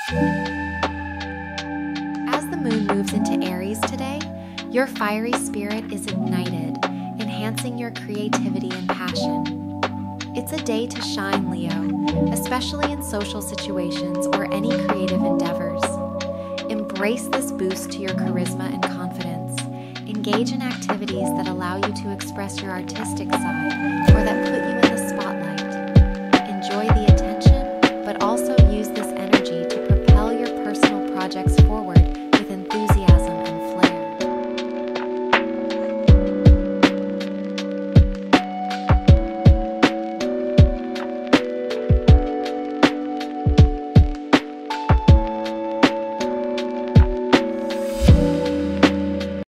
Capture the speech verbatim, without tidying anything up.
As the moon moves into Aries today, your fiery spirit is ignited, enhancing your creativity and passion. It's a day to shine, Leo, especially in social situations or any creative endeavors. Embrace this boost to your charisma and confidence. Engage in activities that allow you to express your artistic side or that put you in the spotlight. Enjoy the